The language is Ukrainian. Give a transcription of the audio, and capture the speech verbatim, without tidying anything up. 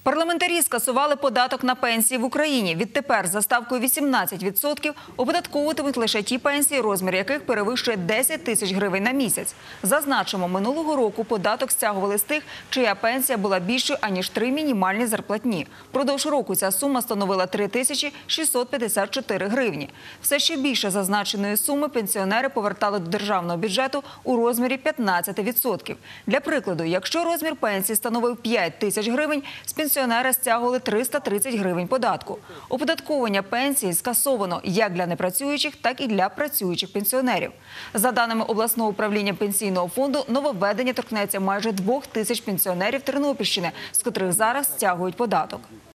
Парламентарі скасували податок на пенсії в Україні. Відтепер за ставкою вісімнадцять відсотків оподатковуватимуть лише ті пенсії, розмір яких перевищує десять тисяч гривень на місяць. Зазначимо, минулого року податок стягували з тих, чия пенсія була більшою, аніж три мінімальні зарплатні. Продовж року ця сума становила три тисячі шістсот п'ятдесят чотири гривні. Все ще більше зазначеної суми пенсіонери повертали до державного бюджету у розмірі п'ятнадцять відсотків. Для прикладу, якщо розмір пенсії становив п'ять тисяч гривень, з пенсіонера стягували триста тридцать гривень податку. Оподатковування пенсії скасовано як для непрацюючих, так і для працюючих пенсіонерів. За даними обласного управління пенсійного фонду, нововведення торкнеться майже двох тисяч пенсіонерів Тернопільщини, з котрих зараз стягують податок.